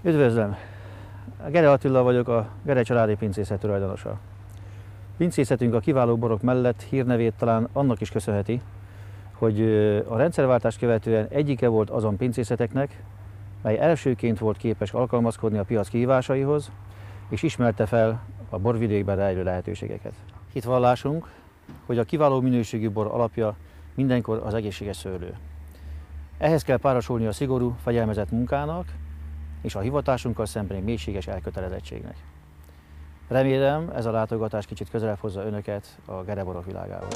Üdvözlöm! Gere Attila vagyok, a Gere családi pincészet tulajdonosa. Pincészetünk a kiváló borok mellett hírnevét talán annak is köszönheti, hogy a rendszerváltást követően egyike volt azon pincészeteknek, mely elsőként volt képes alkalmazkodni a piac kihívásaihoz, és ismerte fel a borvidékben rejlő lehetőségeket. Hitvallásunk, hogy a kiváló minőségű bor alapja mindenkor az egészséges szőlő. Ehhez kell párosulni a szigorú, fegyelmezett munkának, és a hivatásunkkal szembeni mélységes elkötelezettségnek. Remélem, ez a látogatás kicsit közelebb hozza önöket a Gere borok világához.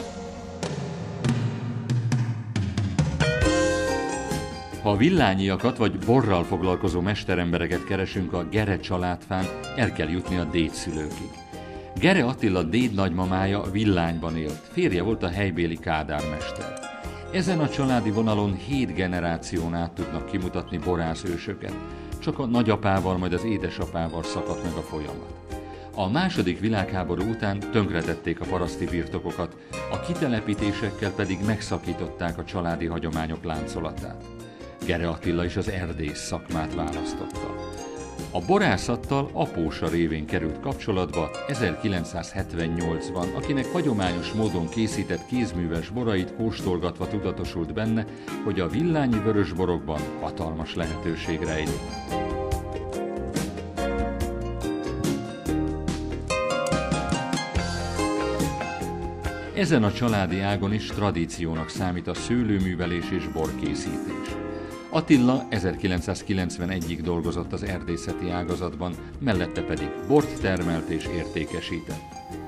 Ha villányiakat vagy borral foglalkozó mesterembereket keresünk a Gere családfán, el kell jutni a Déd szülőkig. Gere Attila déd nagymamája Villányban élt, férje volt a helybéli kádármester. Ezen a családi vonalon 7 generáción át tudnak kimutatni borászősöket, csak a nagyapával, majd az édesapával szakadt meg a folyamat. A második világháború után tönkretették a paraszti birtokokat, a kitelepítésekkel pedig megszakították a családi hagyományok láncolatát. Gere Attila is az erdész szakmát választotta. A borászattal apósa révén került kapcsolatba 1978-ban, akinek hagyományos módon készített kézműves borait kóstolgatva tudatosult benne, hogy a villányi vörösborokban hatalmas lehetőség rejlik. Ezen a családi ágon is tradíciónak számít a szőlőművelés és borkészítés. Attila 1991-ig dolgozott az erdészeti ágazatban, mellette pedig bort termelt és értékesített.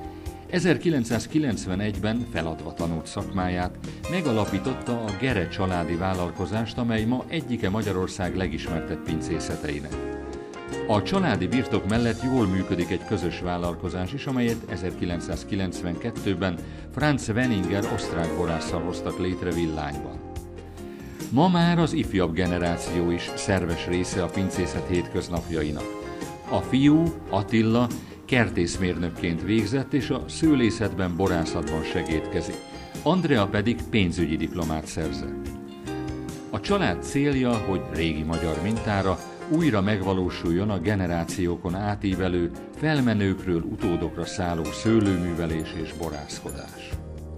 1991-ben feladva tanult szakmáját, megalapította a Gere családi vállalkozást, amely ma egyike Magyarország legismertebb pincészeteinek. A családi birtok mellett jól működik egy közös vállalkozás is, amelyet 1992-ben Franz Wenninger osztrák borásszal hoztak létre Villányban. Ma már az ifjabb generáció is szerves része a pincészet hétköznapjainak. A fiú, Attila, kertészmérnökként végzett, és a szőlészetben, borászatban segédkezik. Andrea pedig pénzügyi diplomát szerzett. A család célja, hogy régi magyar mintára újra megvalósuljon a generációkon átívelő, felmenőkről utódokra szálló szőlőművelés és borászkodás.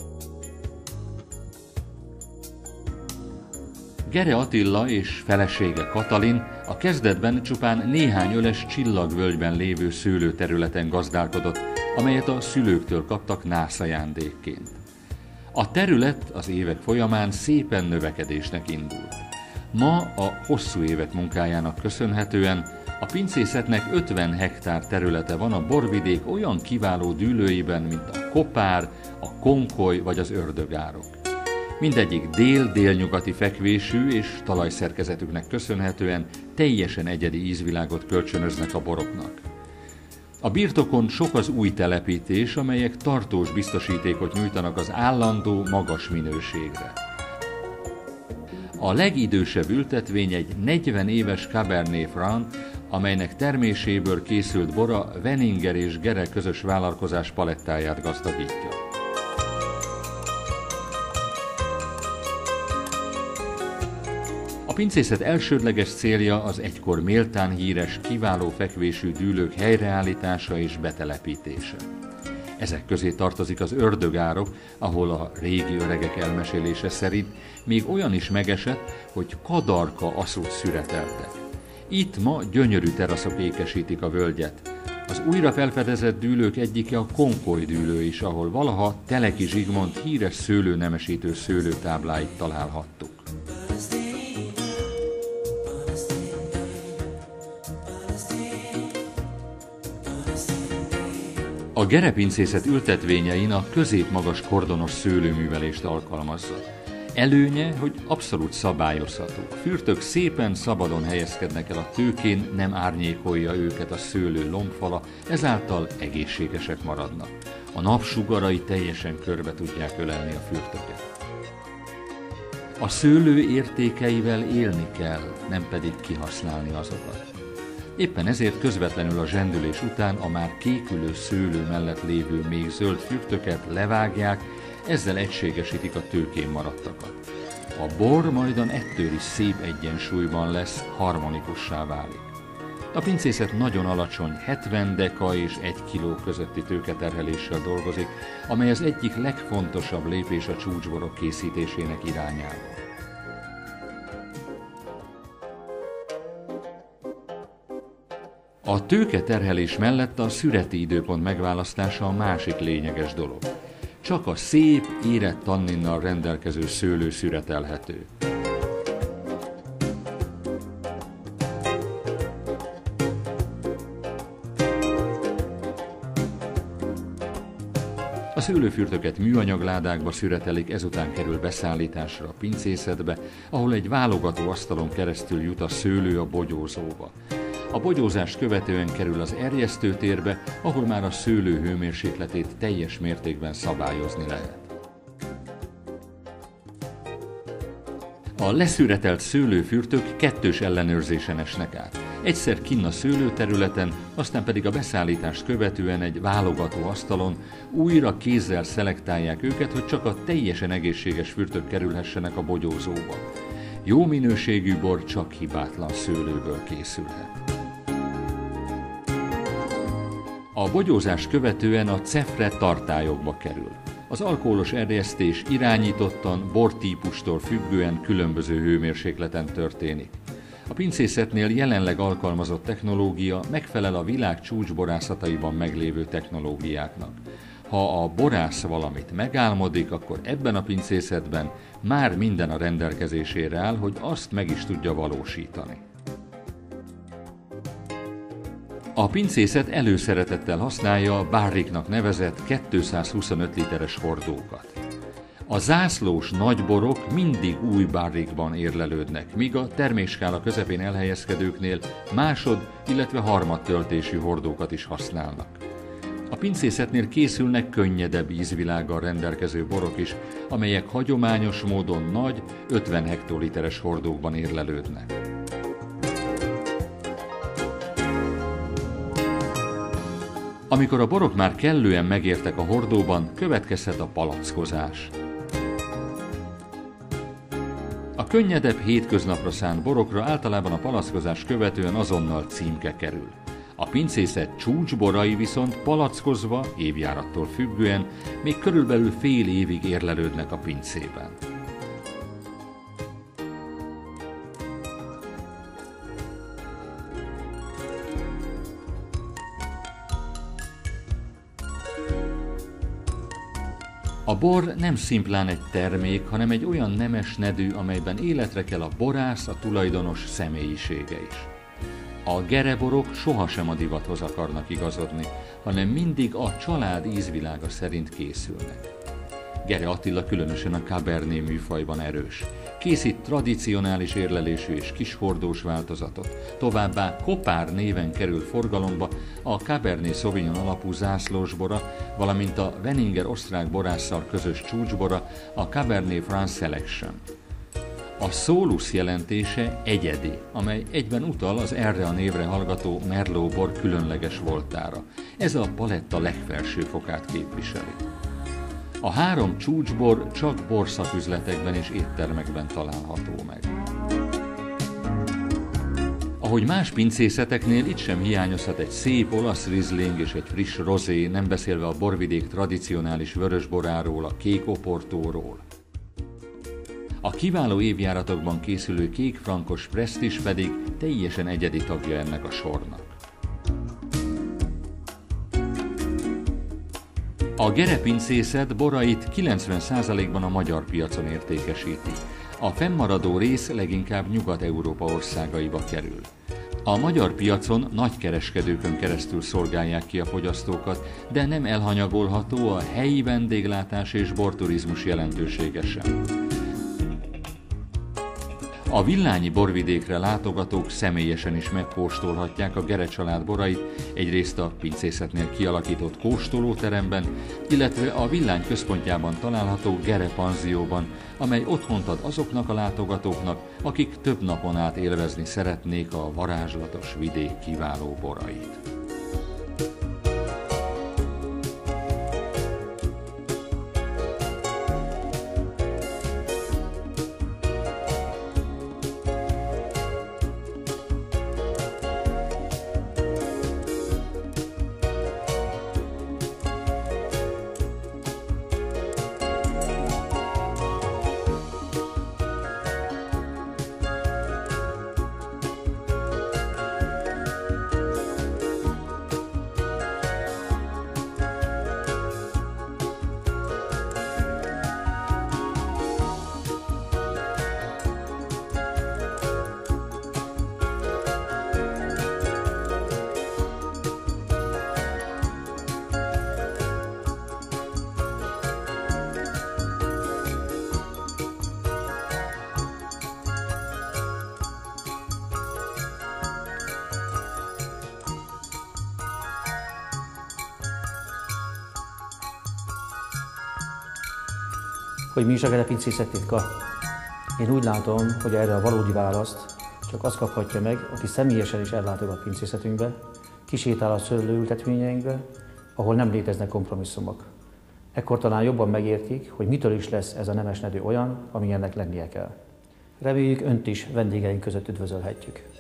Gere Attila és felesége Katalin a kezdetben csupán néhány öles Csillagvölgyben lévő szőlőterületen gazdálkodott, amelyet a szülőktől kaptak nászajándékként. A terület az évek folyamán szépen növekedésnek indult. Ma a hosszú évek munkájának köszönhetően a pincészetnek 50 hektár területe van a borvidék olyan kiváló dűlőiben, mint a Kopár, a Konkoly vagy az Ördögárok. Mindegyik dél-délnyugati fekvésű és talajszerkezetüknek köszönhetően teljesen egyedi ízvilágot kölcsönöznek a boroknak. A birtokon sok az új telepítés, amelyek tartós biztosítékot nyújtanak az állandó, magas minőségre. A legidősebb ültetvény egy 40 éves Cabernet Franc, amelynek terméséből készült bora Wenninger és Gere közös vállalkozás palettáját gazdagítja. A pincészet elsődleges célja az egykor méltán híres, kiváló fekvésű dűlők helyreállítása és betelepítése. Ezek közé tartozik az Ördögárok, ahol a régi öregek elmesélése szerint még olyan is megesett, hogy kadarka aszót szüreteltek. Itt ma gyönyörű teraszok ékesítik a völgyet. Az újra felfedezett dűlők egyike a Konkoly dűlő is, ahol valaha Teleki Zsigmond híres szőlőnemesítő szőlőtábláit találhattuk. A Gere pincészet ültetvényein a középmagas kordonos szőlőművelést alkalmazza. Előnye, hogy abszolút szabályozható. A fürtök szépen szabadon helyezkednek el a tőkén, nem árnyékolja őket a szőlő lombfala, ezáltal egészségesek maradnak. A napsugarai teljesen körbe tudják ölelni a fürtöket. A szőlő értékeivel élni kell, nem pedig kihasználni azokat. Éppen ezért közvetlenül a zsendülés után a már kékülő szőlő mellett lévő még zöld fürtöket levágják, ezzel egységesítik a tőkén maradtakat. A bor majdan ettől is szép egyensúlyban lesz, harmonikussá válik. A pincészet nagyon alacsony, 70 deka és 1 kiló közötti tőketerheléssel dolgozik, amely az egyik legfontosabb lépés a csúcsborok készítésének irányába. A tőketerhelés mellett a szüreti időpont megválasztása a másik lényeges dolog. Csak a szép, érett tanninnal rendelkező szőlő szüretelhető. A szőlőfürtöket műanyagládákba szüretelik, ezután kerül beszállításra a pincészetbe, ahol egy válogató asztalon keresztül jut a szőlő a bogyózóba. A bogyózást követően kerül az erjesztőtérbe, ahol már a szőlő hőmérsékletét teljes mértékben szabályozni lehet. A leszüretelt szőlőfürtök kettős ellenőrzésen esnek át. Egyszer kinn a szőlőterületen, aztán pedig a beszállítást követően egy válogató asztalon újra kézzel szelektálják őket, hogy csak a teljesen egészséges fürtök kerülhessenek a bogyózóba. Jó minőségű bor csak hibátlan szőlőből készülhet. A bogyózás követően a cefre tartályokba kerül. Az alkoholos erjesztés irányítottan, bortípustól függően különböző hőmérsékleten történik. A pincészetnél jelenleg alkalmazott technológia megfelel a világ csúcsborászataiban meglévő technológiáknak. Ha a borász valamit megálmodik, akkor ebben a pincészetben már minden a rendelkezésére áll, hogy azt meg is tudja valósítani. A pincészet előszeretettel használja a barriknak nevezett 225 literes hordókat. A zászlós nagyborok mindig új barrikban érlelődnek, míg a termésskála közepén elhelyezkedőknél másod, illetve harmad töltésű hordókat is használnak. A pincészetnél készülnek könnyedebb ízvilággal rendelkező borok is, amelyek hagyományos módon nagy, 50 hektoliteres hordókban érlelődnek. Amikor a borok már kellően megértek a hordóban, következhet a palackozás. A könnyedebb, hétköznapra szánt borokra általában a palackozás követően azonnal címke kerül. A pincészet csúcsborai viszont palackozva, évjárattól függően, még körülbelül fél évig érlelődnek a pincében. A bor nem szimplán egy termék, hanem egy olyan nemes nedű, amelyben életre kell a borász, a tulajdonos személyisége is. A gereborok sohasem a divathoz akarnak igazodni, hanem mindig a család ízvilága szerint készülnek. Gere Attila különösen a Cabernet műfajban erős. Készít tradicionális érlelésű és kishordós változatot. Továbbá Kopár néven kerül forgalomba a Cabernet Sauvignon alapú zászlósbora, valamint a Wenninger osztrák borásszal közös csúcsbora, a Cabernet France Selection. A Solus jelentése egyedi, amely egyben utal az erre a névre hallgató Merlot bor különleges voltára. Ez a paletta legfelső fokát képviseli. A 3 csúcsbor csak borszaküzletekben és éttermekben található meg. Ahogy más pincészeteknél, itt sem hiányozhat egy szép olasz rizling és egy friss rozé, nem beszélve a borvidék tradicionális vörösboráról, a kék oportóról. A kiváló évjáratokban készülő kékfrankos presztis pedig teljesen egyedi tagja ennek a sornak. A Gere pincészet borait 90%-ban a magyar piacon értékesíti. A fennmaradó rész leginkább Nyugat-Európa országaiba kerül. A magyar piacon nagy kereskedőkön keresztül szolgálják ki a fogyasztókat, de nem elhanyagolható a helyi vendéglátás és borturizmus jelentősége sem. A villányi borvidékre látogatók személyesen is megkóstolhatják a Gere család borait, egyrészt a pincészetnél kialakított kóstolóteremben, illetve a Villány központjában található Gere panzióban, amely otthont ad azoknak a látogatóknak, akik több napon át élvezni szeretnék a varázslatos vidék kiváló borait. Hogy mi is a gerepincészet titka? Én úgy látom, hogy erre a valódi választ csak az kaphatja meg, aki személyesen is ellátogat pincészetünkbe, kisétál a szőlőültetvényeinkbe, ahol nem léteznek kompromisszumok. Ekkor talán jobban megértik, hogy mitől is lesz ez a nemesnedő olyan, amilyennek lennie kell. Reméljük önt is vendégeink között üdvözölhetjük.